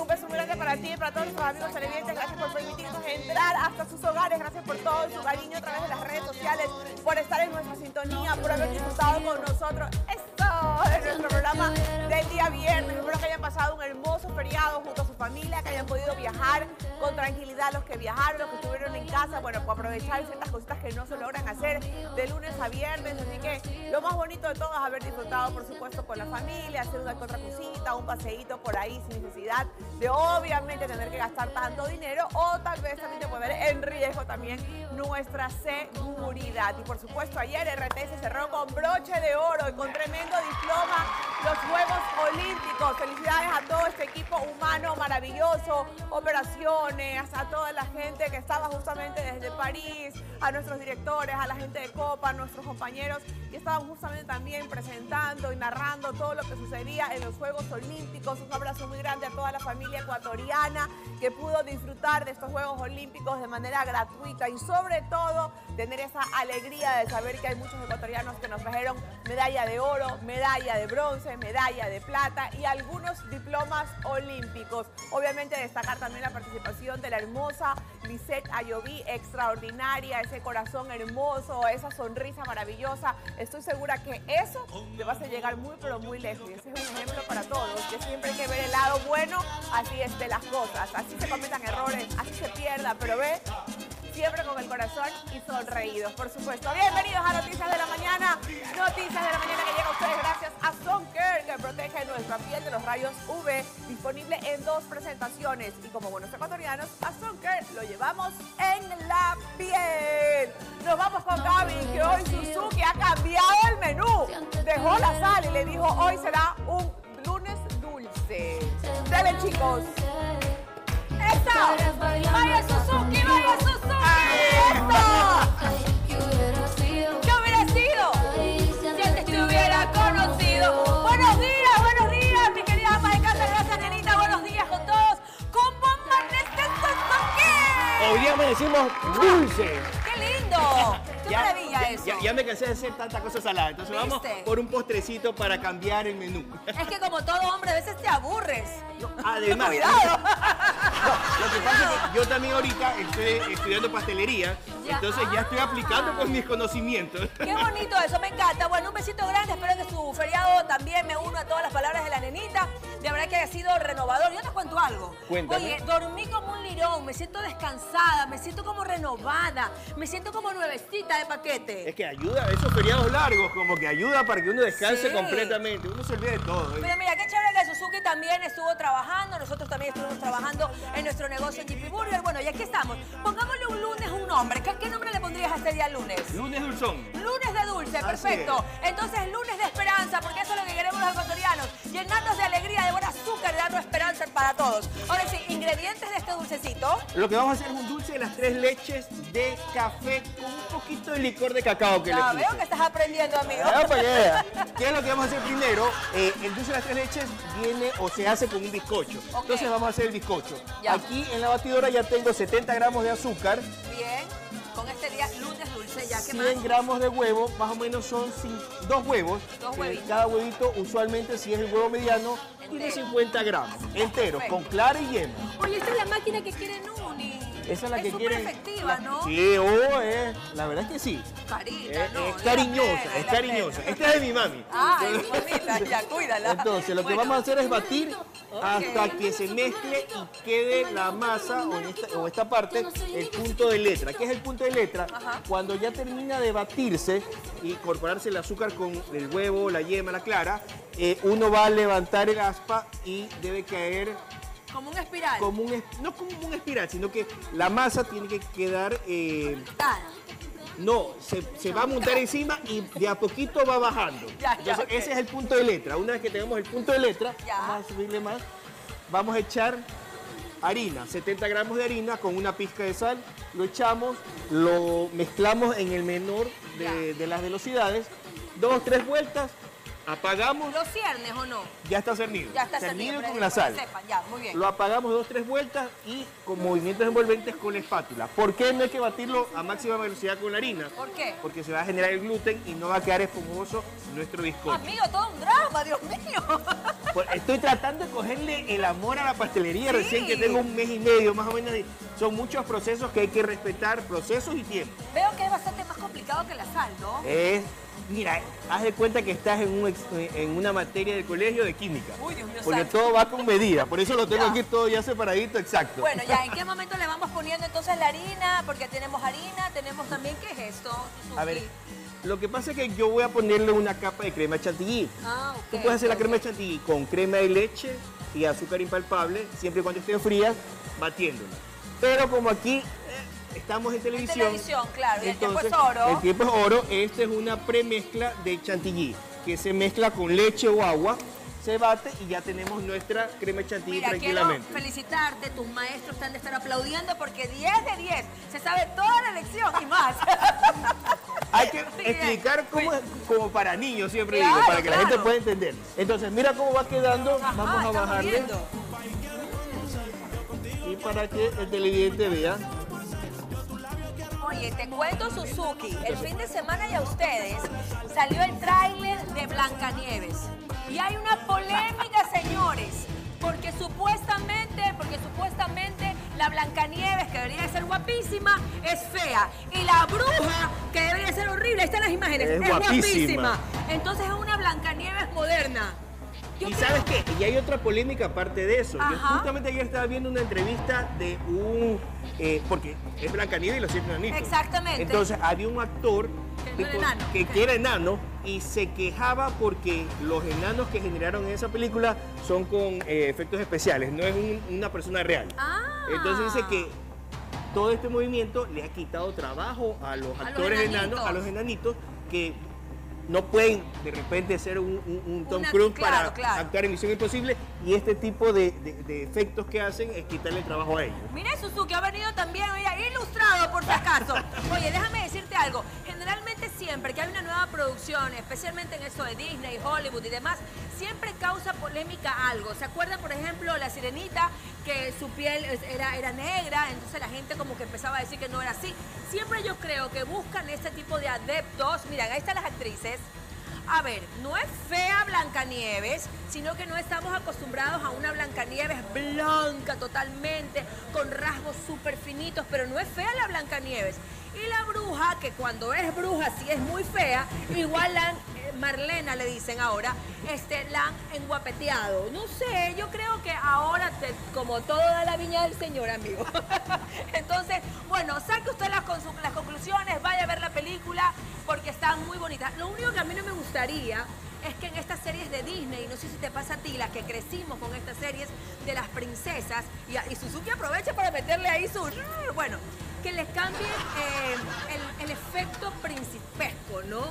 un beso muy grande para ti y para todos nuestros amigos televidentes. Gracias por permitirnos entrar hasta sus hogares. Gracias por todo su cariño a través de las redes sociales, por estar en nuestra sintonía, por haber disfrutado con nosotros. Esto es nuestro programa del día viernes. Espero que hayan pasado un hermoso feriado junto a su familia, que hayan podido viajar con tranquilidad los que viajaron, los que estuvieron en casa, bueno, para aprovechar ciertas cositas que no se logran hacer de lunes a viernes. Así que lo más bonito de todo es haber disfrutado, por supuesto, con la familia, hacer una que otra cosita, un paseíto por ahí sin necesidad de obviamente tener que gastar tanto dinero, o tal vez también de poner en riesgo también nuestra seguridad. Y por supuesto, ayer RT se cerró con broche de oro y con tremendo diploma los Juegos Olímpicos. Felicidades a todo este equipo humano maravilloso, operaciones, a toda la gente que estaba justamente desde París, a nuestros directores, a la gente de Copa, a nuestros compañeros que estaban justamente también presentando y narrando todo lo que sucedía en los Juegos Olímpicos. Un abrazo muy grande a toda la familia ecuatoriana que pudo disfrutar de estos Juegos Olímpicos de manera gratuita y sobre todo tener esa alegría de saber que hay muchos ecuatorianos que nos trajeron medalla de oro, medalla de bronce, medalla de plata y algunos diplomas olímpicos. Obviamente destacar también la participación de la hermosa Lisette Ayoví, extraordinaria, ese corazón hermoso, esa sonrisa maravillosa. Estoy segura que eso te va a hacer llegar muy pero muy lejos y ese es un ejemplo para todos, que siempre hay que ver el lado bueno, así es de las cosas, así se cometan errores, así se pierda, pero ve, siempre con el corazón y sonreídos, por supuesto. Bienvenidos a Noticias de la Mañana. Noticias de la Mañana que llega a ustedes gracias a Suncare, que protege nuestra piel de los rayos UV. Disponible en 2 presentaciones. Y como buenos ecuatorianos, a Suncare lo llevamos en la piel. Nos vamos con Gaby, que hoy Suzuki ha cambiado el menú. Dejó la sal y le dijo, hoy será un lunes dulce. Deben, chicos. ¡Eso! ¡Vaya Suzuki! ¡Vaya Suzuki! ¡Eso! ¿Qué hubiera sido? Si antes te hubiera conocido. Buenos días, mi querida ama de casa. Gracias, nenita. Buenos días con todos. ¿Cómo amanecen Suzuki? Hoy día amanecimos dulce. ¡Qué lindo! ¡Qué maravilla eso! Ya me cansé de hacer tanta cosa salada. Entonces vamos por un postrecito para cambiar el menú. Es que como todo hombre, a veces te aburres. Además, ¡Cuidado! Lo que pasa es que yo también ahorita estoy estudiando pastelería, entonces ya estoy aplicando con mis conocimientos. Qué bonito eso, me encanta. Bueno, un besito grande, espero que su feriado también me uno a todas las palabras de la nenita. De verdad que ha sido renovador. Yo te cuento algo. Cuéntame. Oye, dormí como un lirón, me siento descansada, me siento como renovada, me siento como nuevecita de paquete. Es que ayuda, esos feriados largos, como que ayuda para que uno descanse completamente, uno se olvide de todo. Pero mira, qué chévere que Suzuki también estuvo trabajando, nosotros también estuvimos trabajando en nuestro negocio en JP Burger. Bueno, y aquí estamos. Pongámosle un lunes un nombre. ¿Qué nombre le pondrías a este día lunes? Lunes dulzón. Lunes de dulce, perfecto. Entonces, lunes de esperanza, porque eso es lo que queremos los ecuatorianos. Llenarnos de alegría, de buen azúcar, de darnos esperanza para todos. Ahora sí, ingredientes de este dulcecito. Lo que vamos a hacer es un dulce de las 3 leches de café con un poquito de licor de cacao que le puse. Veo que estás aprendiendo, amigo. ¿Qué es lo que vamos a hacer primero? El dulce de las 3 leches viene o se hace con un bizcocho. Okay. Entonces vamos a hacer el bizcocho. Ya. Aquí en la batidora ya tengo 70 gramos de azúcar. Bien. Con este día lunes dulce, ya que 100 gramos de huevo, más o menos son 2 huevos. 2 huevitos. Cada huevito, usualmente, si es el huevo mediano, tiene 50 gramos. Enteros, perfecto. con clara y yema. Oye, esta es la máquina que quiere Nuni. Esa es la que súper quieren. efectiva, ¿no? Sí, la verdad es que sí. Carita, ¿no? Es cariñosa, es cariñosa. Esta es de mi mami. Ay, bonita, ya, cuídala. Entonces, lo que vamos a hacer es batir hasta que se mezcle y quede la masa o esta parte, el punto de letra. ¿Qué es el punto de letra? Ajá. Cuando ya termina de batirse y incorporarse el azúcar con el huevo, la yema, la clara, uno va a levantar el aspa y debe caer Como un espiral. no como un espiral, sino que la masa tiene que quedar... no, se va a montar encima y de a poquito va bajando. Entonces, okay. Ese es el punto de letra. Una vez que tenemos el punto de letra, Ya. vamos a subirle más. Vamos a echar harina, 70 gramos de harina con una pizca de sal. Lo echamos, lo mezclamos en el menor de las velocidades. 2 o 3 vueltas Apagamos, ¿Lo ciernes o no? ya está cernido. Ya está cernido cernido, con la sal. Sepan, ya, muy bien. Lo apagamos 2-3 vueltas y con movimientos envolventes con la espátula. ¿Por qué no hay que batirlo a máxima velocidad con la harina? ¿Por qué? Porque se va a generar el gluten y no va a quedar esponjoso nuestro bizcocho. Amigo, todo un drama, Dios mío. Pues estoy tratando de cogerle el amor a la pastelería Sí. recién que tengo un mes y medio más o menos. Son muchos procesos que hay que respetar, procesos y tiempo. Veo que es bastante más complicado que la sal, ¿no? Mira, haz de cuenta que estás en una materia del colegio de química. Uy, Dios mío Porque santo. todo va con medida, por eso lo tengo Ya. aquí todo ya separadito, exacto. Bueno, ya, ¿en qué momento le vamos poniendo entonces la harina? Porque tenemos harina, tenemos también, ¿qué es esto? A ver, Suki? lo que pasa es que yo voy a ponerle una capa de crema chantilly. Ah, ok. Tú puedes hacer la ok. crema de chantilly con crema de leche y azúcar impalpable, siempre y cuando estén frías, batiéndola. Pero como aquí estamos en televisión, claro, y el tiempo es entonces, oro. el tiempo es oro. Esta es una premezcla de chantilly que se mezcla con leche o agua, se bate y ya tenemos nuestra crema de chantilly Mira, tranquilamente. quiero felicitarte, tus maestros están de estar aplaudiendo porque 10 de 10, se sabe toda la lección y más. Hay que Bien. explicar como para niños, siempre Claro, digo, para que la gente claro. pueda entender. Entonces, mira cómo va quedando. Ajá, Vamos a estamos bajarle. viendo. Y para que el televidente vea. Oye, te cuento, Suzuki, el fin de semana y a ustedes salió el tráiler de Blancanieves. Y hay una polémica, señores, porque supuestamente la Blancanieves, que debería de ser guapísima, es fea. Y la bruja, que debería ser horrible, ahí están las imágenes, Es es guapísima. Entonces es una Blancanieves moderna. Yo Y creo- ¿sabes qué? Y hay otra polémica aparte de eso. Yo Ajá. justamente ayer estaba viendo una entrevista de porque es Blancanieves y los siete enanitos. Exactamente. Entonces había un actor Que era enano. que era enano y se quejaba porque los enanos que generaron en esa película son con efectos especiales, no es una persona real. Ah. Entonces dice que todo este movimiento le ha quitado trabajo a los los actores enanos, enanitos. a los enanitos que no pueden de repente ser un Tom Una- Cruise claro, para claro. actuar en Misión Imposible y este tipo de efectos que hacen es quitarle el trabajo a ellos. Mire, Suzuki ha venido también, mira, ilustrado por si acaso. Oye, déjame decirte algo. Generalmente siempre que hay una nueva producción, especialmente en esto de Disney, Hollywood y demás, siempre causa polémica algo. ¿Se acuerdan, por ejemplo, La Sirenita, que su piel era negra, entonces la gente como que empezaba a decir que no era así? Siempre yo creo que buscan este tipo de adeptos. Miren, ahí están las actrices. A ver, no es fea Blancanieves, sino que no estamos acostumbrados a una Blancanieves blanca totalmente, con rasgos súper finitos, pero no es fea la Blancanieves. Y la bruja, que cuando es bruja sí es muy fea, igual la han, Marlena le dicen ahora, la han enguapeteado. No sé, yo creo que ahora, como todo da la viña del Señor, amigo. Entonces, bueno, saque usted las conclusiones, vaya a ver la película, porque están muy bonitas. Lo único que a mí no me gustaría es que en estas series de Disney, no sé si te pasa a ti, las que crecimos con estas series de las princesas, y Suzuki aprovecha para meterle ahí su... Bueno, que les cambien el efecto principesco, ¿no?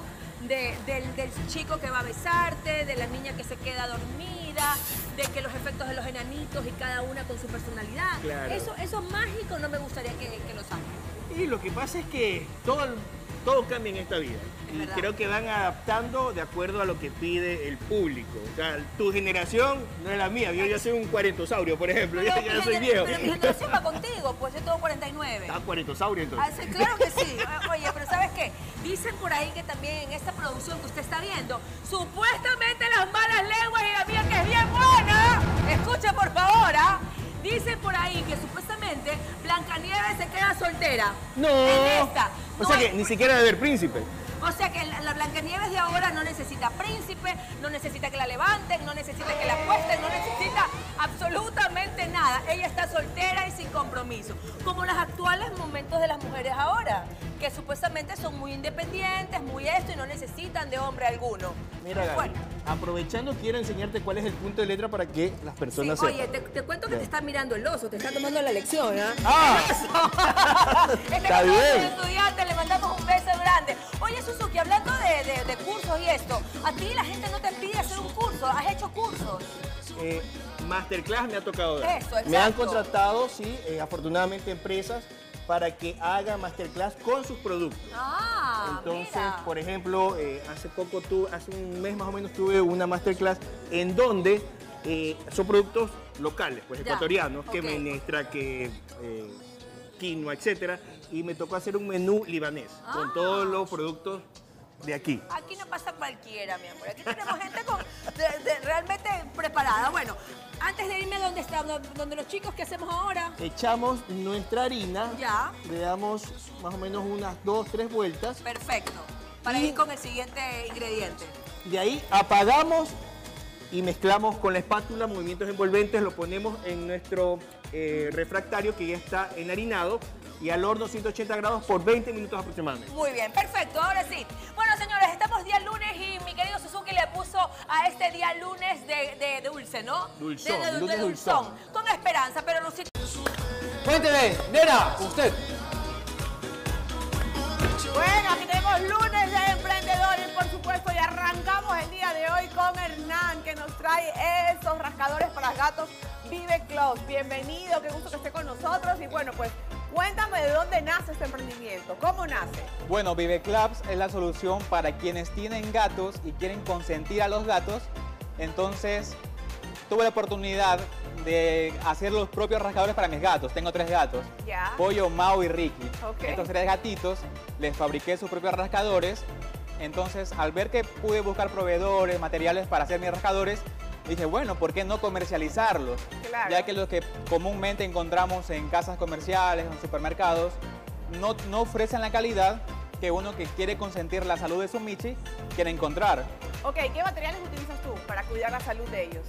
Del chico que va a besarte, de la niña que se queda dormida, de que los efectos de los enanitos y cada una con su personalidad. Claro. Eso mágico no me gustaría que lo saquen. Y lo que pasa es que todo cambia en esta vida. Es Y verdad. creo que van adaptando de acuerdo a lo que pide el público. O sea, tu generación no es la mía. Yo ya soy un cuarentosaurio, por ejemplo. Ya soy viejo. Pero mi generación va contigo, pues yo tengo 49. Ah, cuarentosaurio Ah, entonces. sí, claro que sí. Oye, pero ¿sabes qué? Dicen por ahí que también en esta producción que usted está viendo, supuestamente las malas lenguas y la mía que es bien buena. Escucha por favor, ¿ah? Dicen por ahí que supuestamente Blancanieves se queda soltera. No. En esta. O No sea hay- que ni siquiera de ver príncipe. O sea que la Blancanieves de ahora no necesita príncipe, no necesita que la levanten, no necesita que la acuesten, no necesita absolutamente nada. Ella está soltera y sin compromiso. Como los actuales momentos de las mujeres ahora, que supuestamente son muy independientes, muy esto y no necesitan de hombre alguno. Mira, Gaby, Bueno. aprovechando quiero enseñarte cuál es el punto de letra para que las Sí, personas oye, sepan. te cuento que te está mirando el oso, te está tomando la lección, ¿ah? ¡Ah! Está bien. Estudiante, le mandamos un beso grande. Oye, Suzuki, hablando de cursos y esto, a ti la gente no te pide hacer un curso, ¿has hecho cursos? Masterclass me ha tocado dar. Eso, Me han exacto. contratado, sí, afortunadamente empresas para que haga masterclass con sus productos. Ah, Entonces, mira. por ejemplo, hace un mes más o menos tuve una masterclass en donde son productos locales, pues Ya, ecuatorianos, que ok. menestra, que quinoa, etcétera, y me tocó hacer un menú libanés con todos los productos de aquí. Aquí no pasa cualquiera, mi amor. Aquí tenemos gente realmente preparada. Bueno, antes de irme donde los chicos, ¿qué hacemos ahora? Echamos nuestra harina, Ya. le damos más o menos unas 2, 3 vueltas, Perfecto. Para Y- ir con el siguiente ingrediente. de ahí apagamos y mezclamos con la espátula movimientos envolventes, lo ponemos en nuestro refractario que ya está enharinado y al horno 180 grados por 20 minutos aproximadamente. Muy bien, perfecto. Ahora sí. Bueno, señores, estamos día lunes y mi querido Suzuki le puso a este día lunes de dulce, ¿no? Dulzón, De lunes dulzón. dulzón. Con esperanza, pero Lucito. Cuénteme, nena, usted. Bueno, aquí tenemos lunes de emprendedores, por supuesto, y arrancamos el día de hoy con Hernán, que nos trae esos rascadores para gatos Vive Club. Bienvenido, qué gusto que esté con nosotros. Y bueno, pues cuéntame de dónde nace este emprendimiento, ¿cómo nace? Bueno, Vive Clubs es la solución para quienes tienen gatos y quieren consentir a los gatos. Entonces, tuve la oportunidad de hacer los propios rascadores para mis gatos. Tengo 3 gatos, Ya. Pollo, Mao y Ricky. Ok. Estos 3 gatitos les fabriqué sus propios rascadores. Entonces, al ver que pude buscar proveedores, materiales para hacer mis rascadores, dije, bueno, ¿por qué no comercializarlos? Claro. Ya que los que comúnmente encontramos en casas comerciales o en supermercados no ofrecen la calidad que uno que quiere consentir la salud de su Michi quiere encontrar. Ok, ¿qué materiales utilizas tú para cuidar la salud de ellos?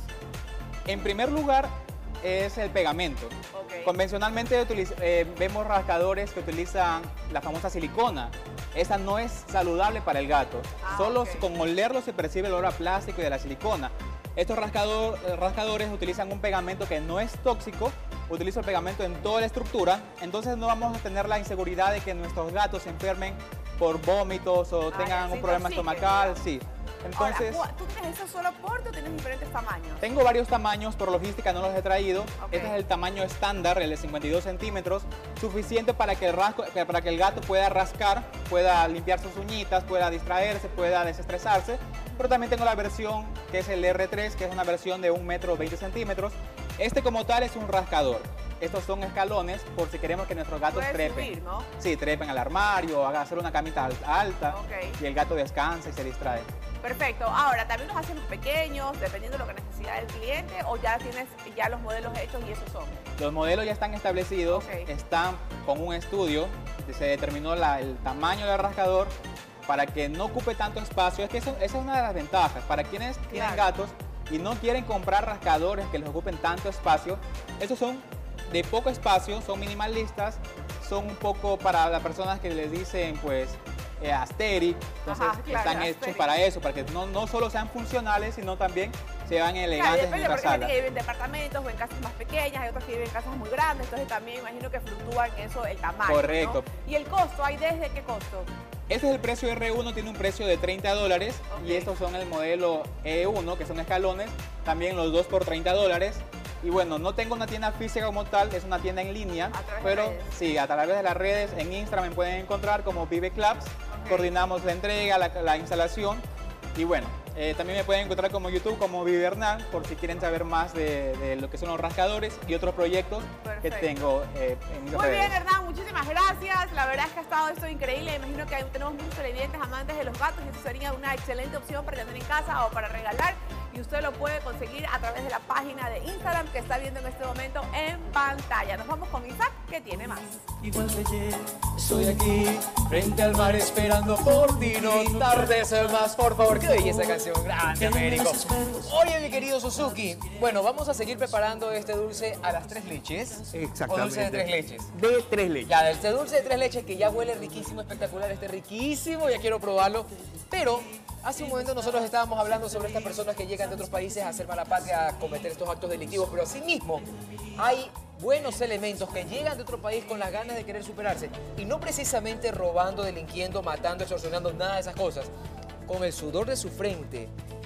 En primer lugar es el pegamento. Ok. Convencionalmente vemos rascadores que utilizan la famosa silicona. Esa no es saludable para el gato. Ah, Solo ok. con olerlo se percibe el olor a plástico y de la silicona. Estos rascadores utilizan un pegamento que no es tóxico, utiliza el pegamento en toda la estructura, entonces no vamos a tener la inseguridad de que nuestros gatos se enfermen por vómitos o tengan sí, un problema intoxiquen, estomacal. digamos. Sí. Entonces, Ahora, ¿tú tienes eso solo porte o tienes diferentes tamaños? tengo varios tamaños, por logística no los he traído. Ok. Este es el tamaño estándar, el de 52 centímetros, suficiente para que el gato pueda rascar, pueda limpiar sus uñitas, pueda distraerse, pueda desestresarse. Pero también tengo la versión que es el R3, que es una versión de 1 metro 20 centímetros. Este como tal es un rascador. Estos son escalones por si queremos que nuestros gatos Puedes trepen. subir, ¿no? Sí, trepen al armario, hagan hacer una camita alta Ok. y el gato descansa y se distrae. Perfecto. Ahora, ¿también los hacen pequeños, dependiendo de lo que necesita el cliente, o ya tienes ya los modelos hechos y esos son? Los modelos ya están establecidos, Ok. están con un estudio, se determinó el tamaño del rascador para que no ocupe tanto espacio. Es que esa es una de las ventajas. Para quienes tienen gatos y no quieren comprar rascadores que les ocupen tanto espacio, esos son de poco espacio, son minimalistas, son un poco para las personas que les dicen pues aesthetic, entonces Ajá, claro, están hechos aesthetic. para eso, para que no solo sean funcionales, sino también se vean Claro, elegantes en depende, una porque hay gente sala. que vive en departamentos o en casas más pequeñas, hay otros que viven en casas muy grandes, entonces también imagino que fluctúa en eso el tamaño. Correcto. ¿no? ¿Y el costo? ¿Hay desde qué costo? Este es el precio R1, tiene un precio de $30 Ok. y estos son el modelo E1, que son escalones, también los dos por $30. Y bueno, no tengo una tienda física como tal, es una tienda en línea, A través de pero redes. sí, a través de las redes, en Instagram me pueden encontrar como Vive Clubs, Ok. coordinamos la entrega, la instalación y bueno, también me pueden encontrar como YouTube, como Vive Hernán, por si quieren saber más de lo que son los rascadores y otros proyectos que Perfecto. tengo en mis Muy redes. bien, Hernán, muchísimas gracias. La verdad es que ha estado esto increíble. Imagino que tenemos muchos televidentes amantes de los gatos y eso sería una excelente opción para tener en casa o para regalar. Y usted lo puede conseguir a través de la página de Instagram que está viendo en este momento en pantalla. Nos vamos con Isaac, que tiene más. Igual que ayer, estoy aquí, frente al mar esperando por ti. No tardes más, por favor. Qué belleza canción. Grande, Américo. Oye, mi querido Suzuki. Bueno, vamos a seguir preparando este dulce a las 3 leches. Exactamente. O dulce de 3 leches. De 3 leches. Ya, este dulce de 3 leches que ya huele riquísimo, espectacular, este riquísimo, ya quiero probarlo. Pero hace un momento nosotros estábamos hablando sobre estas personas que llegan de otros países a hacer mala patria, a cometer estos actos delictivos, pero asimismo hay buenos elementos que llegan de otro país con las ganas de querer superarse y no precisamente robando, delinquiendo, matando, extorsionando, nada de esas cosas. Con el sudor de su frente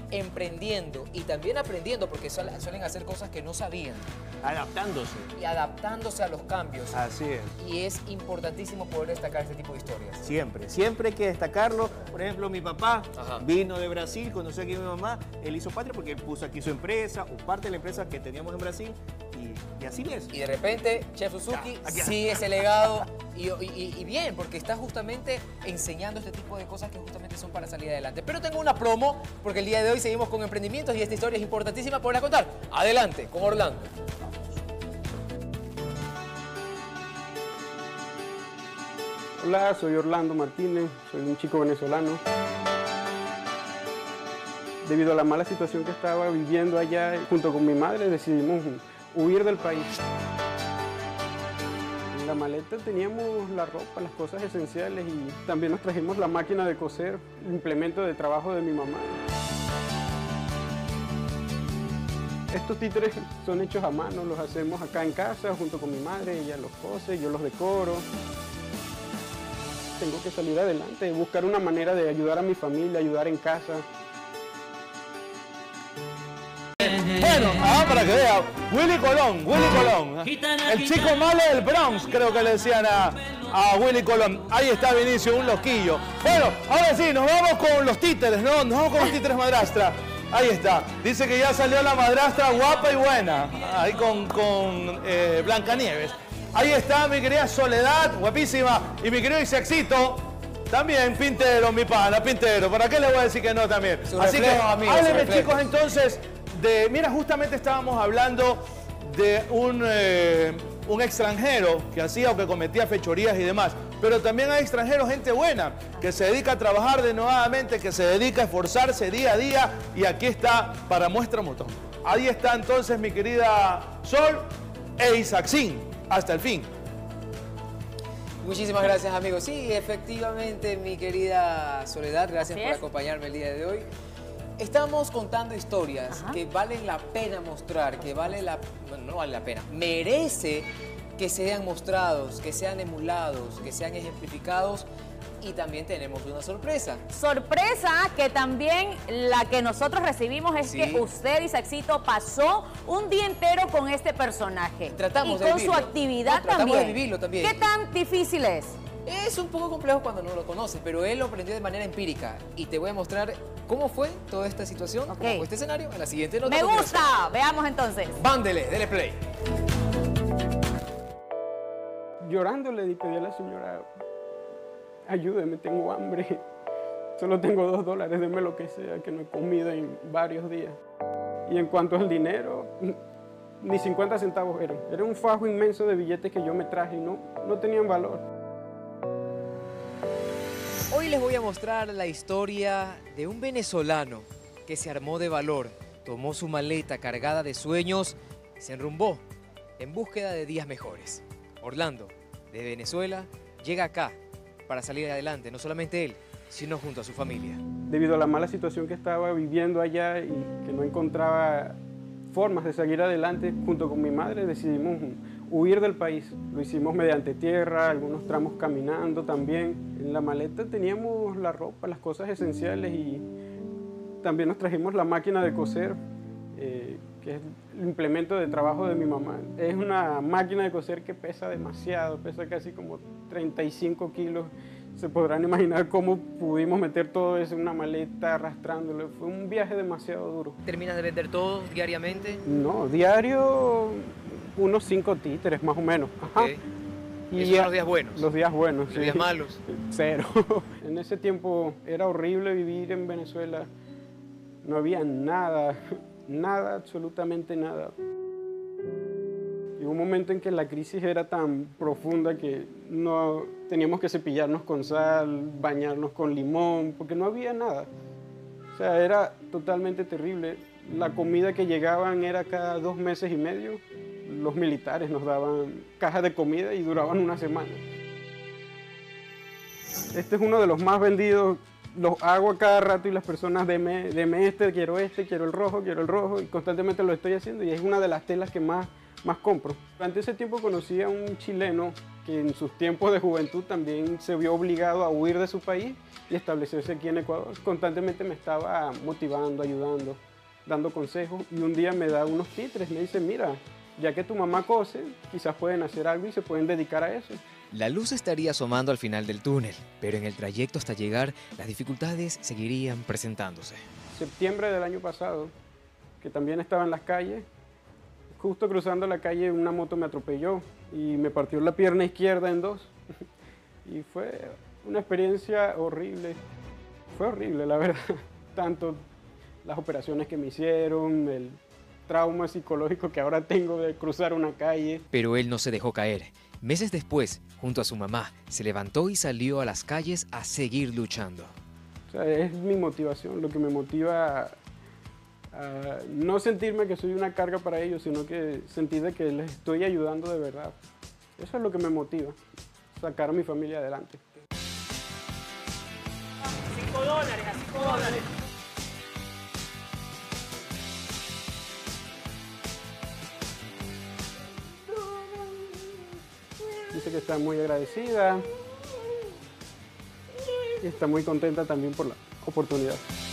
emprendiendo y también aprendiendo, porque suelen hacer cosas que no sabían. Adaptándose. Y adaptándose a los cambios. Así es. Y es importantísimo poder destacar este tipo de historias. Siempre hay que destacarlo. Por ejemplo, mi papá Ajá. vino de Brasil, conoció aquí a mi mamá, él hizo patria porque él puso aquí su empresa, o parte de la empresa que teníamos en Brasil, y así es. Y de repente, Chef Suzuki Ya, aquí. sigue ese legado y bien, porque está justamente enseñando este tipo de cosas que justamente son para salir adelante. Pero tengo una promo, porque el día de hoy seguimos con emprendimientos y esta historia es importantísima para contar. Adelante, con Orlando. Hola, soy Orlando Martínez, soy un chico venezolano. Debido a la mala situación que estaba viviendo allá, junto con mi madre decidimos huir del país. En la maleta teníamos la ropa, las cosas esenciales y también nos trajimos la máquina de coser, el implemento de trabajo de mi mamá. Estos títeres son hechos a mano, los hacemos acá en casa junto con mi madre, ella los cose, yo los decoro. Tengo que salir adelante, buscar una manera de ayudar a mi familia, ayudar en casa. Bueno, para que vea, Willy Colón, el chico malo del Bronx, creo que le decían a Willy Colón. Ahí está Vinicio, un loquillo. Bueno, ahora sí, nos vamos con los títeres, ¿no? Nos vamos con los títeres madrastra. Ahí está, dice que ya salió la madrastra guapa y buena, ahí con Blancanieves. Ahí está mi querida Soledad, guapísima, y mi querido Isaacito, también pintero, mi pana, pintero. ¿Para qué le voy a decir que no también? Así que háblenme, chicos, entonces, mira, justamente estábamos hablando de un extranjero que hacía o que cometía fechorías y demás, pero también hay extranjeros, gente buena, que se dedica a trabajar denodadamente, que se dedica a esforzarse día a día, y aquí está para muestra un montón. Ahí está entonces mi querida Sol e Isaacín. Hasta el fin. Muchísimas gracias, amigos. Sí, efectivamente, mi querida Soledad, gracias Así por es. acompañarme el día de hoy. Estamos contando historias que valen la pena mostrar, que vale la... Bueno, no vale la pena, merece que sean mostrados, que sean emulados, que sean ejemplificados. Y también tenemos una sorpresa. Sorpresa que también la que nosotros recibimos es Sí. que usted, Isaacito, pasó un día entero con este personaje. Tratamos y de con vivirlo. su actividad No, tratamos también. de vivirlo también. ¿Qué tan difícil es? Es un poco complejo cuando no lo conoces, pero él lo aprendió de manera empírica. Y te voy a mostrar cómo fue toda esta situación, cómo fue este escenario, en la siguiente nota. Me gusta. Veamos entonces. Vándele, dele play. Llorando le pedí a la señora, ayúdeme, tengo hambre. Solo tengo $2, deme lo que sea, que no he comido en varios días. Y en cuanto al dinero, ni 50 centavos eran. Era un fajo inmenso de billetes que yo me traje y no tenían valor. Hoy les voy a mostrar la historia de un venezolano que se armó de valor, tomó su maleta cargada de sueños y se enrumbó en búsqueda de días mejores. Orlando, de Venezuela, llega acá para salir adelante, no solamente él, sino junto a su familia. Debido a la mala situación que estaba viviendo allá y que no encontraba formas de seguir adelante, junto con mi madre decidimos huir del país. Lo hicimos mediante tierra, algunos tramos caminando también. En la maleta teníamos la ropa, las cosas esenciales y también nos trajimos la máquina de coser, que es el implemento de trabajo de mi mamá. Es una máquina de coser que pesa demasiado, pesa casi como 35 kilos. Se podrán imaginar cómo pudimos meter todo eso en una maleta arrastrándolo. Fue un viaje demasiado duro. ¿Terminas de vender todo diariamente? No, diario unos 5 títeres más o menos. Ajá. Ok. ¿Esos son los días buenos? Los días buenos, ¿Los días malos? Cero. En ese tiempo era horrible vivir en Venezuela. No había nada, nada, absolutamente nada. Y hubo un momento en que la crisis era tan profunda que no teníamos que cepillarnos con sal, bañarnos con limón, porque no había nada. O sea, era totalmente terrible. La comida que llegaban era cada 2 meses y medio. Los militares nos daban cajas de comida y duraban una semana. Este es uno de los más vendidos. Los hago a cada rato y las personas, deme este, quiero el rojo, y constantemente lo estoy haciendo y es una de las telas que más más compro. Durante ese tiempo conocí a un chileno que en sus tiempos de juventud también se vio obligado a huir de su país y establecerse aquí en Ecuador. Constantemente me estaba motivando, ayudando, dando consejos, y un día me da unos títeres, me dice, mira, ya que tu mamá cose, quizás pueden hacer algo y se pueden dedicar a eso. La luz estaría asomando al final del túnel, pero en el trayecto hasta llegar, las dificultades seguirían presentándose. Septiembre del año pasado, que también estaba en las calles, justo cruzando la calle una moto me atropelló y me partió la pierna izquierda en dos. Y fue una experiencia horrible. Fue horrible, la verdad. Tanto las operaciones que me hicieron, el trauma psicológico que ahora tengo de cruzar una calle. Pero él no se dejó caer. Meses después, junto a su mamá, se levantó y salió a las calles a seguir luchando. O sea, es mi motivación, lo que me motiva a no sentirme que soy una carga para ellos, sino que sentir de que les estoy ayudando de verdad. Eso es lo que me motiva, sacar a mi familia adelante. $5, a $5. Dice que está muy agradecida y está muy contenta también por la oportunidad.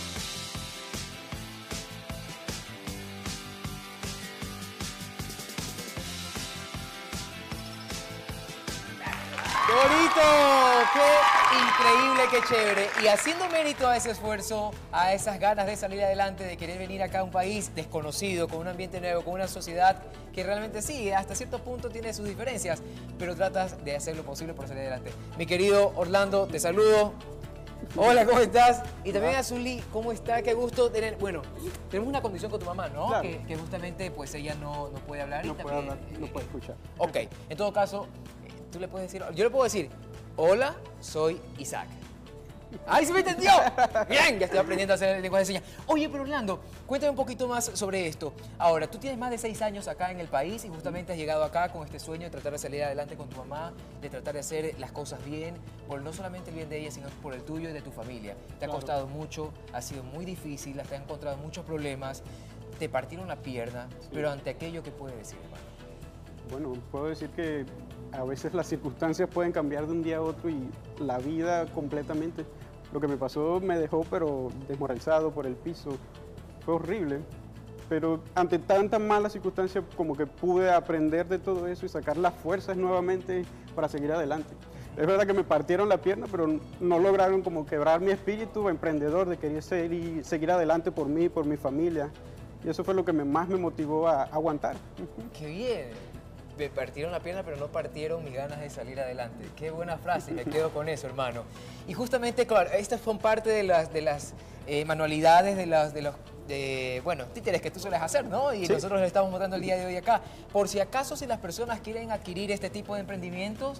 ¡Qué bonito! ¡Qué increíble, qué chévere! Y haciendo mérito a ese esfuerzo, a esas ganas de salir adelante, de querer venir acá a un país desconocido, con un ambiente nuevo, con una sociedad que realmente sí, hasta cierto punto tiene sus diferencias, pero tratas de hacer lo posible por salir adelante. Mi querido Orlando, te saludo. Hola, ¿cómo estás? Y también a Zully, ¿cómo está? Qué gusto tener... Bueno, tenemos una condición con tu mamá, ¿no? Claro. Que justamente pues ella no puede hablar. No y puede también, hablar, no puede escuchar. Ok, en todo caso, tú le puedes decir... Yo le puedo decir, hola, soy Isaac. ¡Ay, se me entendió! Bien, ya estoy aprendiendo a hacer el lenguaje de señas. Oye, pero Orlando, cuéntame un poquito más sobre esto. Ahora, tú tienes más de 6 años acá en el país y justamente has llegado acá con este sueño de tratar de salir adelante con tu mamá, de tratar de hacer las cosas bien, por no solamente el bien de ella, sino por el tuyo y de tu familia. Te ha costado mucho, ha sido muy difícil, te han encontrado muchos problemas, te partieron la pierna, pero ante aquello, ¿qué puedes decir, hermano? Bueno, puedo decir que a veces las circunstancias pueden cambiar de un día a otro y la vida completamente. Lo que me pasó me dejó pero desmoralizado por el piso. Fue horrible, pero ante tantas malas circunstancias como que pude aprender de todo eso y sacar las fuerzas nuevamente para seguir adelante. Es verdad que me partieron la pierna, pero no lograron como quebrar mi espíritu emprendedor de querer seguir adelante por mí, por mi familia. Y eso fue lo que más me motivó a aguantar. ¡Qué bien! Me partieron la pierna, pero no partieron mis ganas de salir adelante. Qué buena frase, me quedo con eso, hermano. Y justamente, claro, estas son parte de las manualidades, de los títeres que tú sueles hacer, ¿no? Y sí, nosotros les estamos mostrando el día de hoy acá. Por si acaso, si las personas quieren adquirir este tipo de emprendimientos,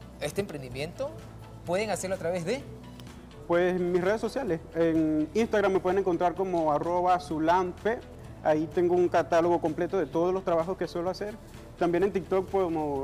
pueden hacerlo a través de... Pues mis redes sociales. En Instagram me pueden encontrar como @zulamp. Ahí tengo un catálogo completo de todos los trabajos que suelo hacer. También en TikTok como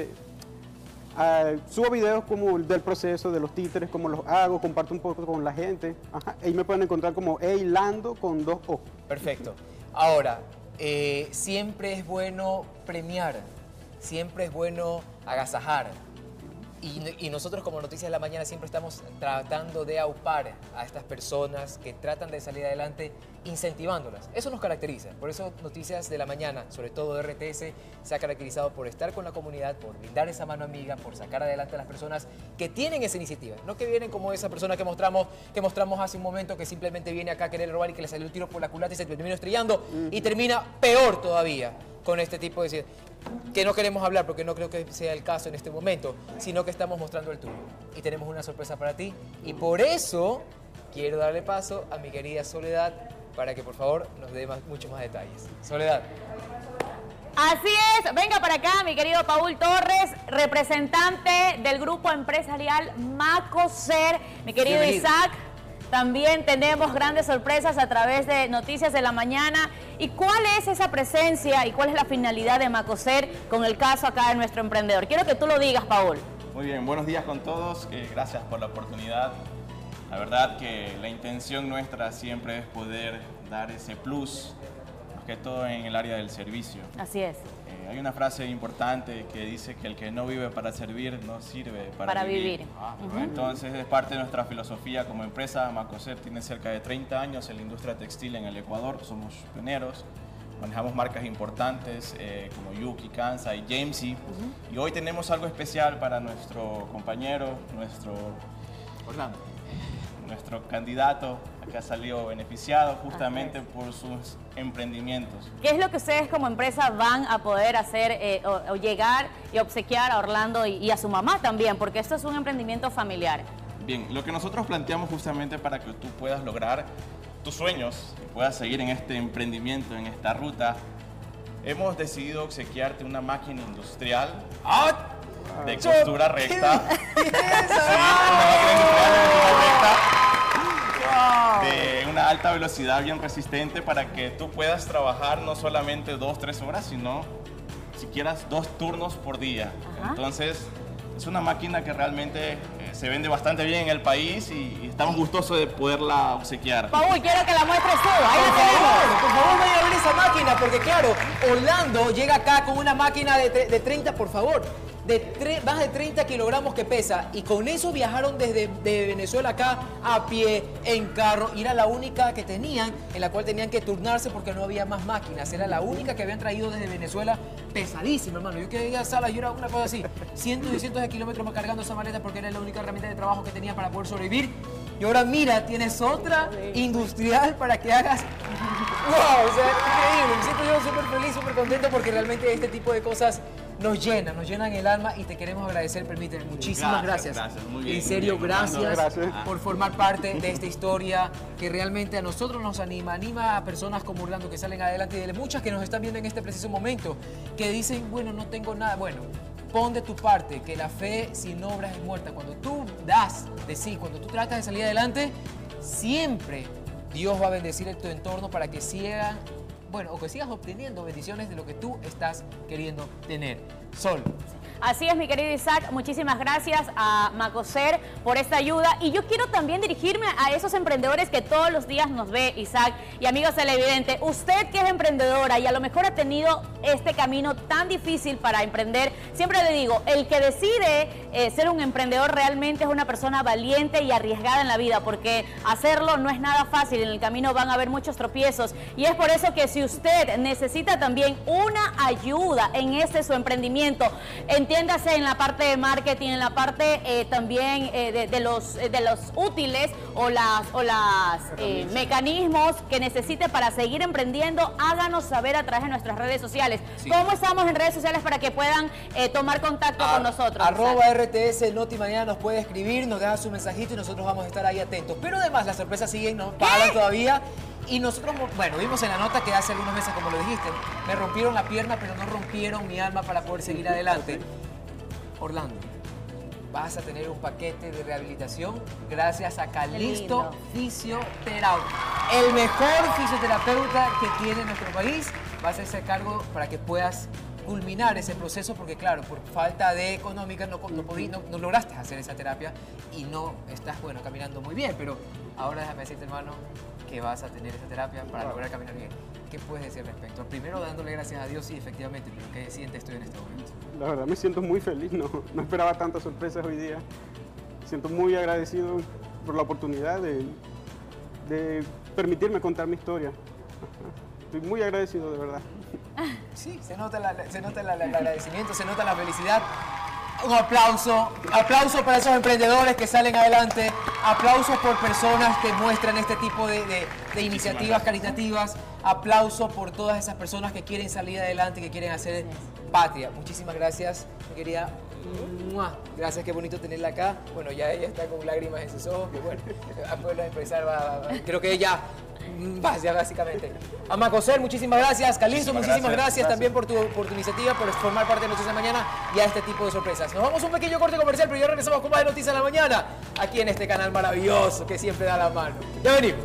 subo videos como del proceso de los títeres, cómo los hago, comparto un poco con la gente. Ajá. Ahí me pueden encontrar como Eilando con 2 O. Perfecto. Ahora, siempre es bueno premiar, siempre es bueno agasajar. Y nosotros como Noticias de la Mañana siempre estamos tratando de aupar a estas personas que tratan de salir adelante, incentivándolas. Eso nos caracteriza. Por eso Noticias de la Mañana, sobre todo RTS, se ha caracterizado por estar con la comunidad, por brindar esa mano amiga, por sacar adelante a las personas que tienen esa iniciativa. No que vienen como esa persona que mostramos hace un momento, que simplemente viene acá a querer robar y que le salió el tiro por la culata y se terminó estrellando y termina peor todavía con este tipo de... que no queremos hablar porque no creo que sea el caso en este momento, sino que estamos mostrando el tuyo. Y tenemos una sorpresa para ti. Y por eso quiero darle paso a mi querida Soledad para que por favor nos dé muchos más detalles. Soledad. Así es, venga para acá mi querido Paul Torres, representante del grupo empresarial Macoser. Mi querido Bienvenido. Isaac, también tenemos grandes sorpresas a través de Noticias de la Mañana. ¿Y cuál es esa presencia y cuál es la finalidad de Macoser con el caso acá de nuestro emprendedor? Quiero que tú lo digas, Paul. Muy bien, buenos días con todos, gracias por la oportunidad. La verdad que la intención nuestra siempre es poder dar ese plus, más que todo en el área del servicio. Así es. Hay una frase importante que dice que el que no vive para servir no sirve para vivir. Entonces es parte de nuestra filosofía como empresa. Macoser tiene cerca de 30 años en la industria textil en el Ecuador, somos pioneros. Manejamos marcas importantes como Yuki, Kansa y Jamesy. Y hoy tenemos algo especial para nuestro compañero, nuestro candidato, que ha salido beneficiado justamente por sus emprendimientos. ¿Qué es lo que ustedes como empresa van a poder hacer o llegar y obsequiar a Orlando y a su mamá también? Porque esto es un emprendimiento familiar. Bien, lo que nosotros planteamos justamente para que tú puedas lograr tus sueños y puedas seguir en este emprendimiento, en esta ruta, hemos decidido obsequiarte una máquina industrial de costura recta. Sí, una máquina industrial de costura recta de una alta velocidad bien resistente para que tú puedas trabajar no solamente 2-3 horas, sino si quieras 2 turnos por día. Entonces, es una máquina que realmente se vende bastante bien en el país y estamos gustosos de poderla obsequiar. Paul, quiero que la muestres tú. Ahí la tenemos. Por favor, vayan a ver esa máquina, porque claro, Orlando llega acá con una máquina de 30, por favor, más de 30 kilogramos que pesa, y con eso viajaron desde Venezuela acá a pie, en carro, y era la única que tenían, en la cual tenían que turnarse porque no había más máquinas. Era la única que habían traído desde Venezuela, pesadísima, hermano. Yo que iba a sala, yo era una cosa así, cientos y cientos de kilómetros más cargando esa maleta porque era la única herramienta de trabajo que tenía para poder sobrevivir. Y ahora mira, tienes otra industrial para que hagas... ¡Wow! O sea, increíble. Me siento yo súper feliz, súper contento porque realmente este tipo de cosas nos llenan el alma y te queremos agradecer, permíteme. Muchísimas gracias. Muy bien, en serio, muy bien. gracias por formar parte de esta historia que realmente a nosotros nos anima a personas como Orlando que salen adelante, y de muchas que nos están viendo en este preciso momento, que dicen, bueno, no tengo nada. Bueno, pon de tu parte, que la fe sin obras es muerta. Cuando tú das de sí, cuando tú tratas de salir adelante, siempre Dios va a bendecir tu entorno para que sigas obteniendo bendiciones de lo que tú estás queriendo tener. Sol. Así es, mi querido Isaac, muchísimas gracias a Macoser por esta ayuda, y yo quiero también dirigirme a esos emprendedores que todos los días nos ve, Isaac, y amigos televidentes, usted que es emprendedora y a lo mejor ha tenido este camino tan difícil para emprender, siempre le digo, el que decide ser un emprendedor realmente es una persona valiente y arriesgada en la vida, porque hacerlo no es nada fácil, en el camino van a haber muchos tropiezos, y es por eso que si usted necesita también una ayuda en su emprendimiento, entiéndase en la parte de marketing, en la parte también de los útiles o las mecanismos que necesite para seguir emprendiendo, háganos saber a través de nuestras redes sociales. Sí. ¿Cómo estamos en redes sociales para que puedan tomar contacto con nosotros? @RTS Noti Mañana nos puede escribir, nos deja su mensajito y nosotros vamos a estar ahí atentos. Pero además las sorpresas siguen, no paran todavía. Y nosotros, bueno, vimos en la nota que hace algunos meses, como lo dijiste, me rompieron la pierna, pero no rompieron mi alma para poder seguir adelante. Orlando, vas a tener un paquete de rehabilitación gracias a Calisto Fisioterapeuta. El mejor fisioterapeuta que tiene nuestro país va a hacerse cargo para que puedas culminar ese proceso, porque claro, por falta de económica no lograste hacer esa terapia y no estás, bueno, caminando muy bien, pero ahora déjame decirte, hermano, que vas a tener esa terapia para lograr caminar bien. ¿Qué puedes decir al respecto? Primero dándole gracias a Dios, sí, efectivamente, pero ¿qué sientes tú en este momento? La verdad me siento muy feliz, no esperaba tantas sorpresas hoy día. Siento muy agradecido por la oportunidad de permitirme contar mi historia. Estoy muy agradecido, de verdad. Sí, se nota el agradecimiento, se nota la felicidad. Un aplauso para esos emprendedores que salen adelante, aplausos por personas que muestran este tipo de iniciativas caritativas, aplauso por todas esas personas que quieren salir adelante, que quieren hacer patria. Muchísimas gracias, mi querida. Gracias, qué bonito tenerla acá. Bueno, ya ella está con lágrimas en sus ojos, que bueno, a poderlo expresar, creo que ella ya básicamente. A Macoser, muchísimas gracias. Calisto, muchísimas gracias también por tu iniciativa, por formar parte de Noticias de la Mañana y a este tipo de sorpresas. Nos vamos a un pequeño corte comercial, pero ya regresamos con más de Noticias de la Mañana, aquí en este canal maravilloso que siempre da la mano. Ya venimos.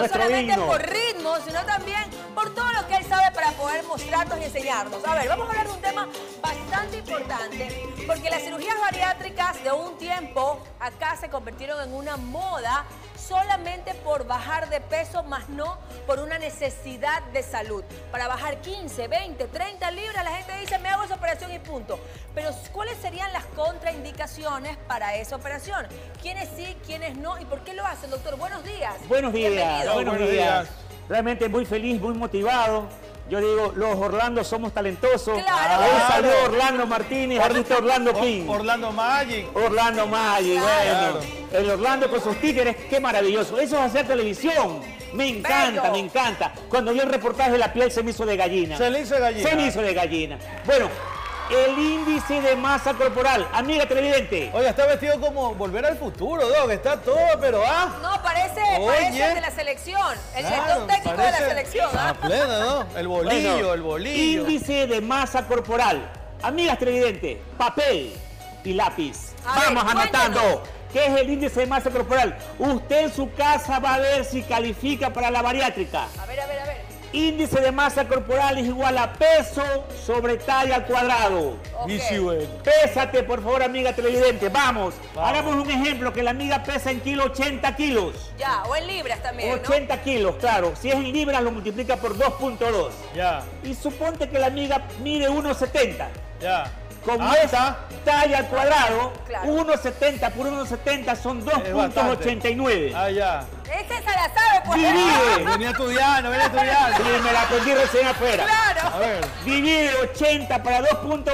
no solamente por ritmo, sino también por todo lo que él sabe para poder mostrarnos y enseñarnos. A ver, vamos a hablar de un tema bastante importante, porque las cirugías bariátricas de un tiempo acá se convirtieron en una moda solamente por bajar de peso, más no por una necesidad de salud. Para bajar 15, 20, 30 libras, la gente dice, me hago esa operación y punto. Pero, ¿cuáles serían las contraindicaciones para esa operación? ¿Quiénes sí, quiénes no? ¿Y por qué lo hacen, doctor? Buenos días. Buenos días. Bienvenido. Buenos días. Realmente muy feliz, muy motivado. Yo digo, los Orlando somos talentosos. Claro. Un saludo a Orlando Martínez, artista Orlando King. Orlando Magic. Orlando Magic, Claro. bueno. El Orlando con sus títeres, qué maravilloso. Eso es hacer televisión. Me encanta, Bello. me encanta. Cuando vi el reportaje, la piel se me hizo de gallina. Se le hizo de gallina. Se me hizo de gallina. Bueno, el índice de masa corporal. Amiga televidente. Oiga, está vestido como Volver al Futuro, Doc. Está todo, pero No, parece el de la selección, el Claro, director técnico de parece la selección. a plena, ¿no? El bolillo, Bueno, el bolillo. Índice de masa corporal. Amigas televidentes, papel y lápiz. A ver, Vamos anotando. cuéntanos. ¿Qué es el índice de masa corporal? Usted en su casa va a ver si califica para la bariátrica. A ver, a ver, a ver. Índice de masa corporal es igual a peso sobre talla al cuadrado. Ok. Y sí, bueno. Pésate, por favor, amiga televidente. Vamos. Hagamos un ejemplo, que la amiga pesa en kilo 80 kilos. Ya, o en libras también, ¿no? 80 kilos, claro. Si es en libras, lo multiplica por 2.2. Ya, Y suponte que la amiga mide 1.70. ya. Con Alta. talla al cuadrado, Claro. 1.70 por 1.70 son Es bastante. 2.89. Ah, ya. Esta se la sabe, pues. Divide. Venía estudiando, venía estudiando. Sí, me la aprendí recién afuera. Claro. A ver. Divide 80 para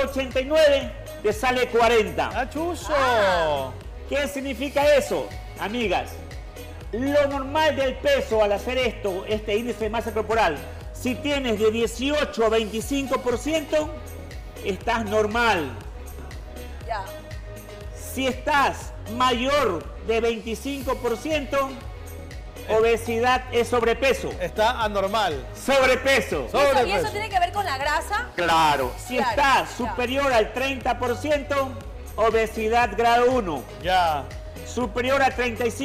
2.89, te sale 40. ¡Ah, chuzo! ¿Qué significa eso, amigas? Lo normal del peso al hacer esto, este índice de masa corporal, si tienes de 18 a 25%, estás normal. Ya. Si estás mayor de 25%, obesidad es sobrepeso. Está anormal. Sobrepeso. ¿Y eso tiene que ver con la grasa? Claro. Si Claro, estás ya. superior al 30%, obesidad grado 1. Ya, Superior al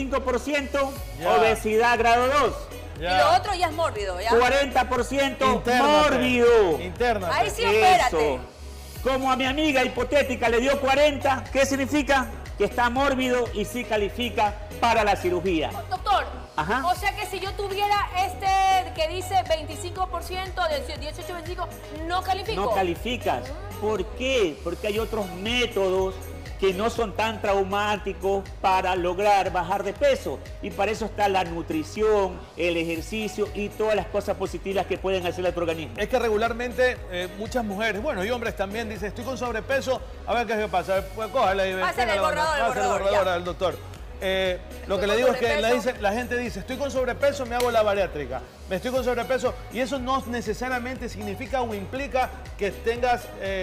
35%, Ya. obesidad grado 2. Y lo ya. otro ya es mórbido, ¿ya? 40% Intérnate. mórbido. Intérnate. Ahí sí, espérate. Eso. Como a mi amiga hipotética le dio 40, ¿qué significa? Que está mórbido y sí califica para la cirugía. Doctor, Ajá. o sea que si yo tuviera este que dice 25%, de 18-25, no califico. No calificas. ¿Por qué? Porque hay otros métodos que no son tan traumáticos para lograr bajar de peso. Y para eso está la nutrición, el ejercicio y todas las cosas positivas que pueden hacer a tu organismo. Es que regularmente muchas mujeres, bueno, y hombres también, dicen, estoy con sobrepeso, a ver qué pasa. Pues, cójala y Pásale el venga, borrador, el pásale el borrador, borrador ya. al doctor. Lo que con le digo es que sobrepeso. la gente dice, estoy con sobrepeso, me hago la bariátrica. Me estoy con sobrepeso y eso no necesariamente significa o implica que tengas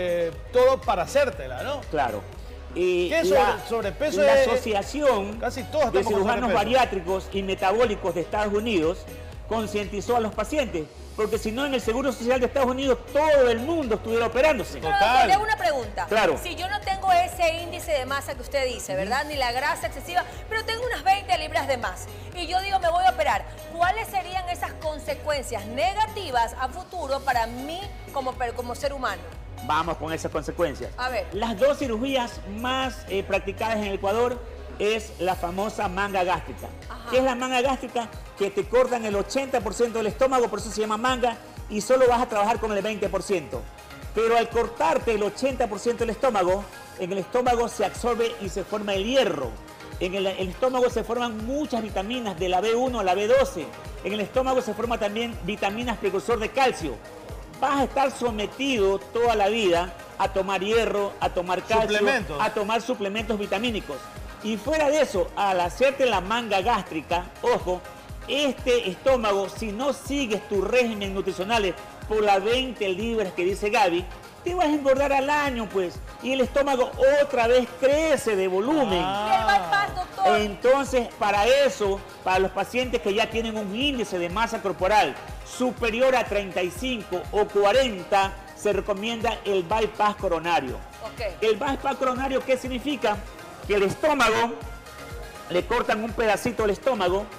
todo para hacértela, ¿no? Claro. ¿Qué es sobrepeso? La Es- Asociación casi todos de estamos con Cirujanos sobrepeso. Bariátricos y Metabólicos de Estados Unidos concientizó a los pacientes, porque si no en el Seguro Social de Estados Unidos todo el mundo estuviera operándose. Pero doctor, le hago una pregunta. Claro. Si yo no tengo ese índice de masa que usted dice, ¿verdad? Ni la grasa excesiva, pero tengo unas 20 libras de más. Y yo digo, me voy a operar. ¿Cuáles serían esas consecuencias negativas a futuro para mí como ser humano? Vamos con esas consecuencias. A ver. Las dos cirugías más practicadas en el Ecuador es la famosa manga gástrica. Ajá. ¿Qué es la manga gástrica? Que te cortan el 80% del estómago, por eso se llama manga, y solo vas a trabajar con el 20%. Pero al cortarte el 80% del estómago, en el estómago se absorbe y se forma el hierro. En el estómago se forman muchas vitaminas, de la B1 a la B12. En el estómago se forman también vitaminas precursor de calcio. Vas a estar sometido toda la vida a tomar hierro, a tomar calcio, Suplementos. a tomar suplementos vitamínicos. Y fuera de eso, al hacerte la manga gástrica, ojo, este estómago, si no sigues tu régimen nutricional por las 20 libras que dice Gaby, te vas a engordar al año, pues. Y el estómago otra vez crece de volumen. ¿Y el bypass, doctor? Entonces, para eso, para los pacientes que ya tienen un índice de masa corporal superior a 35 o 40, se recomienda el bypass coronario. Ok. El bypass coronario, ¿qué significa? Que el estómago, le cortan un pedacito del estómago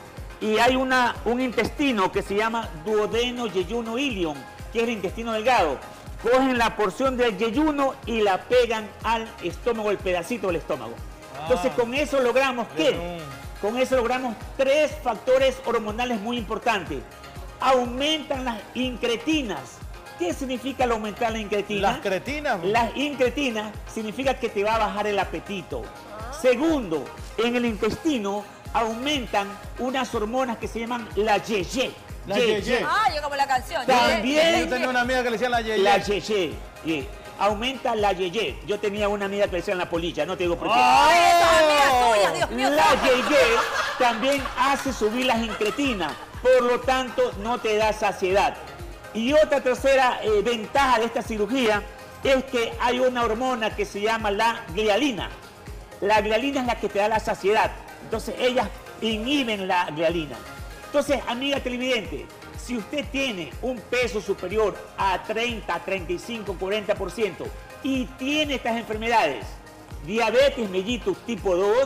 y hay un intestino que se llama duodeno yeyuno ilion, que es el intestino delgado. Cogen la porción del yeyuno y la pegan al estómago, el pedacito del estómago. Entonces con eso logramos ¿qué? Con eso logramos 3 factores hormonales muy importantes. Aumentan las incretinas. ¿Qué significa el aumentar la incretina? ¿Las cretinas? Las incretinas significa que te va a bajar el apetito. Segundo, en el intestino aumentan unas hormonas que se llaman la yeye. La yeye. Ah, yo como la canción. También. Yo tenía una amiga que le decían la yeye. La yeye. Aumenta la yeye. Yo tenía una amiga que le decían la polilla, no te digo por qué. ¡Ay, esas amigas tuyas, Dios mío! La yeye también hace subir las incretinas, por lo tanto no te da saciedad. Y otra tercera ventaja de esta cirugía es que hay una hormona que se llama la glialina. La glialina es la que te da la saciedad. Entonces ellas inhiben la glialina. Entonces, amiga televidente, si usted tiene un peso superior a 30, 35, 40% y tiene estas enfermedades, diabetes mellitus tipo 2,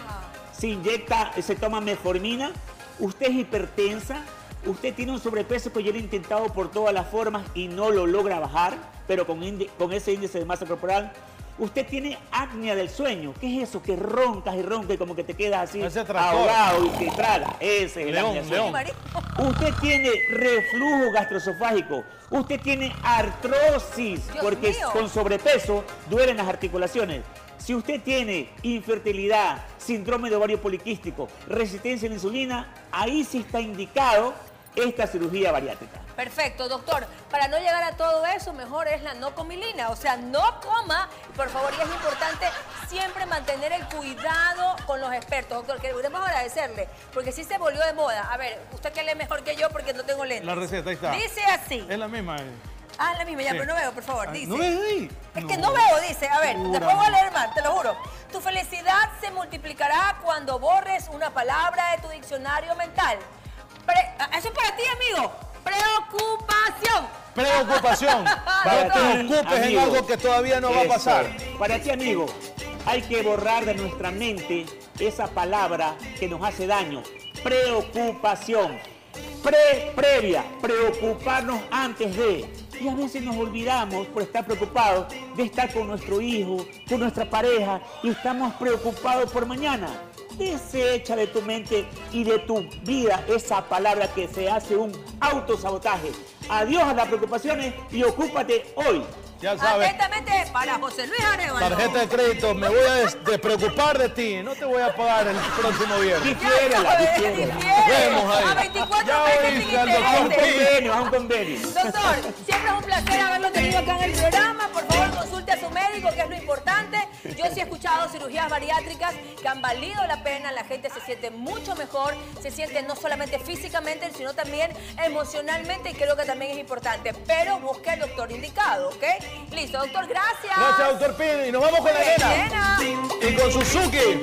se toma metformina, usted es hipertensa, usted tiene un sobrepeso que yo lo he intentado por todas las formas y no lo logra bajar, pero con ese índice de masa corporal. Usted tiene apnea del sueño. ¿Qué es eso? Que roncas y roncas y como que te quedas así ahogado y te traga. Ese es el apnea del sueño. Usted tiene reflujo gastroesofágico. Usted tiene artrosis, porque con sobrepeso duelen las articulaciones. Si usted tiene infertilidad, síndrome de ovario poliquístico, resistencia a la insulina, ahí sí está indicado esta cirugía bariátrica. Perfecto, doctor. Para no llegar a todo eso, mejor es la nocomilina. O sea, no coma, por favor, y es importante siempre mantener el cuidado con los expertos, doctor. Queremos agradecerle, porque sí se volvió de moda. A ver, usted que lee mejor que yo porque no tengo lentes. La receta, ahí está. Dice así. Es la misma. Ah, es la misma, ya, sí. Pero no veo, por favor, dice. ¿No ves ahí? Es que no veo, dice. A ver, después voy a leer más, te lo juro. Tu felicidad se multiplicará cuando borres una palabra de tu diccionario mental. Eso es para ti, amigo. Preocupación. Preocupación. No te preocupes en algo que todavía no va a pasar. Para ti, amigo, hay que borrar de nuestra mente esa palabra que nos hace daño. Preocupación. Previa. Preocuparnos antes de. Y a veces nos olvidamos por estar preocupados de estar con nuestro hijo, con nuestra pareja, y estamos preocupados por mañana. Desecha de tu mente y de tu vida esa palabra que se hace un autosabotaje. Adiós a las preocupaciones y ocúpate hoy. Ya sabes. Atentamente para José Luis Arevalo. Tarjeta de crédito, me voy a despreocupar de ti. No te voy a pagar el próximo viernes. Difiérala. Vemos ahí. A 24 Ya meses oíste sin al intereses. A un convenio. Doctor, siempre es un placer haberlo tenido acá en el programa. Por favor, consulte a su médico, que es lo importante. Yo sí he escuchado cirugías bariátricas que han valido la pena. La gente se siente mucho mejor. Se siente no solamente físicamente, sino también emocionalmente. Y creo que también es importante. Pero busque al doctor indicado, ¿ok? Listo, doctor, gracias. Gracias, doctor Pini. Y nos vamos con la nena. Y con Suzuki.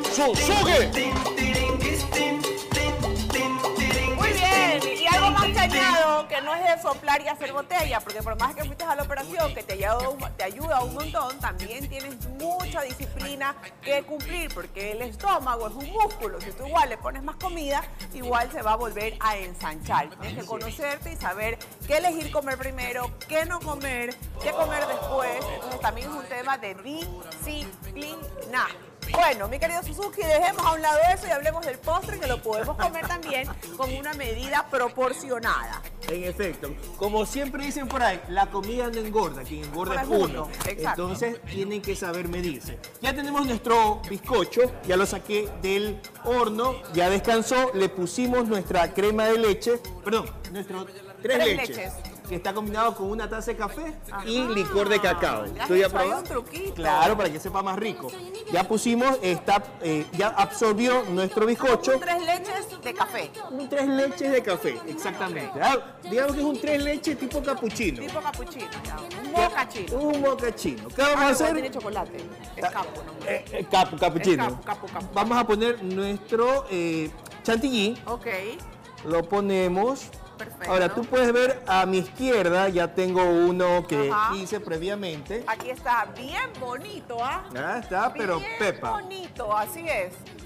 Muy bien, y algo más que añado, que no es de soplar y hacer botella, porque por más que fuiste a la operación, que te ayuda un montón, también tienes mucha disciplina que cumplir, porque el estómago es un músculo. Si tú igual le pones más comida, igual se va a volver a ensanchar. Tienes que conocerte y saber qué elegir comer primero, qué no comer, qué comer después. Entonces también es un tema de disciplina. Bueno, mi querido Suzuki, dejemos a un lado eso y hablemos del postre, que lo podemos comer también con una medida proporcionada. En efecto, como siempre dicen por ahí, la comida no engorda, quien engorda es uno. Exacto. Entonces tienen que saber medirse. Ya tenemos nuestro bizcocho, ya lo saqué del horno, ya descansó, le pusimos nuestra crema de leche, perdón, nuestros tres leches. Que está combinado con una taza de café y licor de cacao. ¿Tú ya probaste? Un truquito. Claro, para que sepa más rico. Ya pusimos, ya absorbió nuestro bizcocho. 3 leches de café. 3 leches de café, exactamente. Digamos que es un 3 leches tipo capuchino. Tipo capuchino, un mocachino. Un mocachino. ¿Qué vamos a hacer? Tiene chocolate. Es capo, ¿no? Capuchino. Capu. Vamos a poner nuestro chantilly. Ok. Lo ponemos. Perfecto. Ahora, tú puedes ver a mi izquierda, ya tengo uno que hice previamente. Aquí está bien bonito, ¿ah? Ya está, pero bien pepa. Bonito, así es.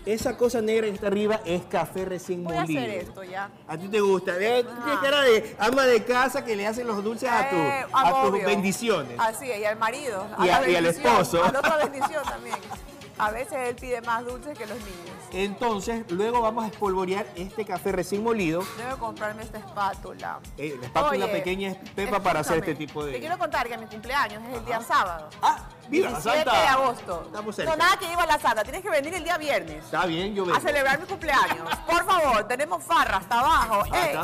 Esa cosa negra que está arriba es café recién Voy molido. a hacer esto ya. ¿A ti te gusta? Tienes cara de ama de casa que le hacen los dulces a tus obvio. bendiciones. Así es, y al marido. Y la al bendición, esposo. A la otra bendición también. A veces él pide más dulces que los niños. Entonces, luego vamos a espolvorear este café recién molido. Debo comprarme esta espátula. La espátula Oye, pequeña es Pepa para hacer este escúchame, tipo de... Te quiero contar que mi cumpleaños es el día sábado. ¡Viva la 17 Santa! de agosto. Estamos cerca. No, nada que lleva la Santa. Tienes que venir el día viernes. Está bien, yo vengo. A celebrar mi cumpleaños. Por favor, tenemos farra hasta abajo.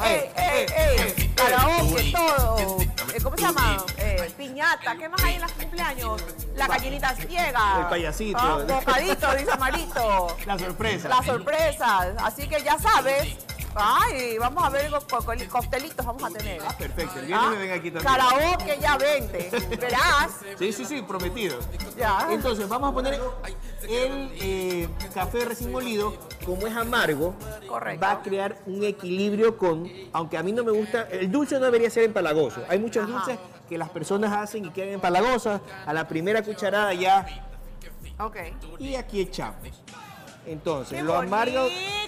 ¡Ey! Karaoke, todo. ¿Cómo se llama? Piñata. ¿Qué más hay en los cumpleaños? La gallinita ciega. El payasito. Bocadito, dice Marito. La sorpresa. Las sorpresas. Así que ya sabes. Ay, vamos a ver coctelitos vamos a tener. Perfecto, el viernes me ven aquí también. Karaoke ya vente. Verás. Sí, prometido. Ya. Entonces, vamos a poner el café recién molido, como es amargo, correcto, va a crear un equilibrio con, aunque a mí no me gusta, el dulce no debería ser empalagoso. Hay muchos dulces que las personas hacen y quedan empalagosas, a la primera cucharada ya. Ok. Y aquí echamos. Entonces, ¡Qué lo amargo.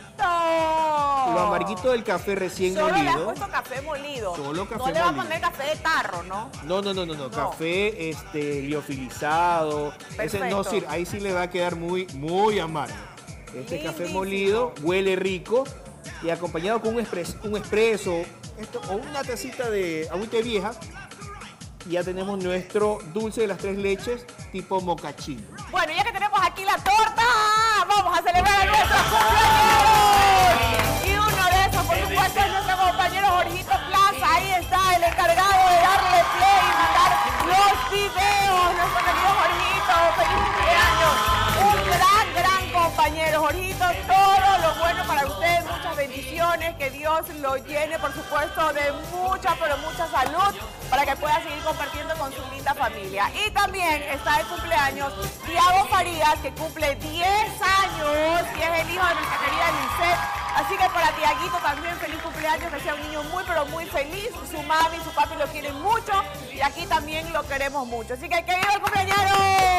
Lo amarguito del café recién Solo molido. le has puesto café molido. Solo café no le vas a molido. poner café de tarro, ¿no? No. Café liofilizado. Ese no Perfecto. sirve. Ahí sí le va a quedar muy amargo. Este café Lindísimo. molido huele rico y acompañado con un espresso o una tacita de agüita vieja. Ya tenemos nuestro dulce de las 3 leches tipo mocachino. Bueno, ya que tenemos aquí la torta, vamos a celebrar a nuestros cumpleaños. Y uno de esos, por supuesto, es nuestro compañero Jorgito Plaza. Ahí está el encargado de darle play y mandar los videos. Nuestro querido Jorgito, feliz cumpleaños. Un gran compañero, Jorgito. Todo lo bueno para usted, muchas bendiciones. Que Dios lo llene, por supuesto, de mucha, pero mucha salud para que pueda seguir compartiendo con su linda familia. Y también está el cumpleaños Tiago Farías, que cumple 10 años y es el hijo de nuestra querida Lisette. Así que para Tiaguito también feliz cumpleaños, que sea un niño muy, pero muy feliz. Su mami y su papi lo quieren mucho y aquí también lo queremos mucho. Así que viva el cumpleañero.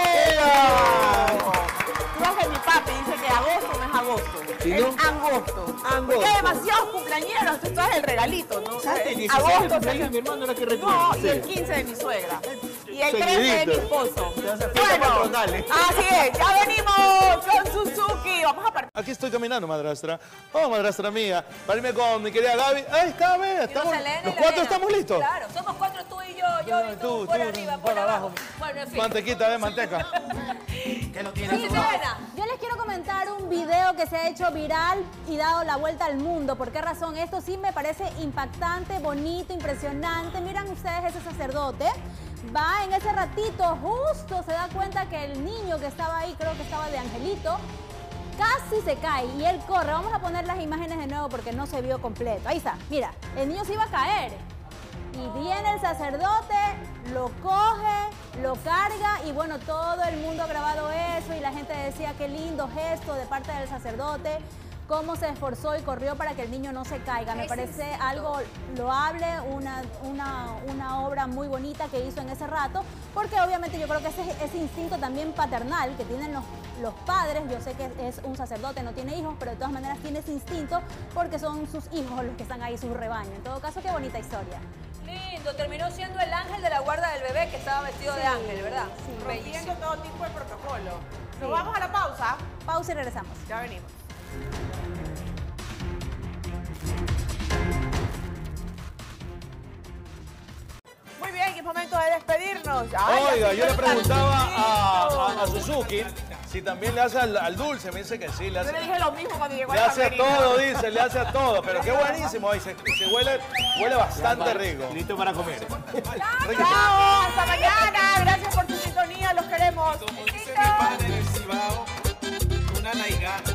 Tú ves que mi papi dice que agosto no es agosto, ¿Sí, es no? agosto. Agosto. Porque hay demasiados cumpleaños, tú sabes el regalito, ¿no? ¿Sabes? El Agosto, cumpleaños de mi hermano era que recuerdo. no, y Sí. el 15 de mi suegra. Y el 13 de mi Seguidito. esposo. Fiestas Bueno, patronales. así es, ya venimos con Suzuki. Vamos a partir. Aquí estoy caminando, madrastra. Oh, madrastra mía. Para irme con mi querida Gaby. Ahí está, ve. Estamos, Selena y los la 4 Elena. estamos listos. Claro, somos 4, tú y yo y tú, por arriba, por abajo. Bueno, en fin. Mantequita, ve, manteca. ¿Qué lo tienes? Sí, Selena. Yo les quiero comentar un video que se ha hecho viral y dado la vuelta al mundo. ¿Por qué razón? Esto sí me parece impactante, bonito, impresionante. Miran ustedes ese sacerdote. Va en ese ratito, justo se da cuenta que el niño que estaba ahí, creo que estaba de angelito, casi se cae y él corre. Vamos a poner las imágenes de nuevo porque no se vio completo. Ahí está, mira, el niño se iba a caer. Y viene el sacerdote, lo coge, lo carga y bueno, todo el mundo ha grabado eso y la gente decía qué lindo gesto de parte del sacerdote, cómo se esforzó y corrió para que el niño no se caiga. Me parece algo loable, una obra muy bonita que hizo en ese rato, porque obviamente yo creo que ese instinto también paternal que tienen los padres, yo sé que es un sacerdote, no tiene hijos, pero de todas maneras tiene ese instinto porque son sus hijos los que están ahí, su rebaño. En todo caso, qué bonita historia. Lindo, terminó siendo el ángel de la guarda del bebé que estaba vestido de ángel, ¿verdad? Sí, rompiendo todo tipo de protocolo. Sí. Nos vamos a la pausa. Pausa y regresamos. Ya venimos. Muy bien, y es momento de despedirnos. Ay, Oiga, así yo le que preguntaba a Suzuki si también le hace al dulce. Me dice que sí, le yo le hace. dije lo mismo cuando llegó Le a la hace a camerina. todo, dice, le hace a todo. Pero qué buenísimo, dice. Se huele bastante rico. Listo para comer. Chao, hasta mañana. Gracias por su sintonía, los queremos. Una laigana.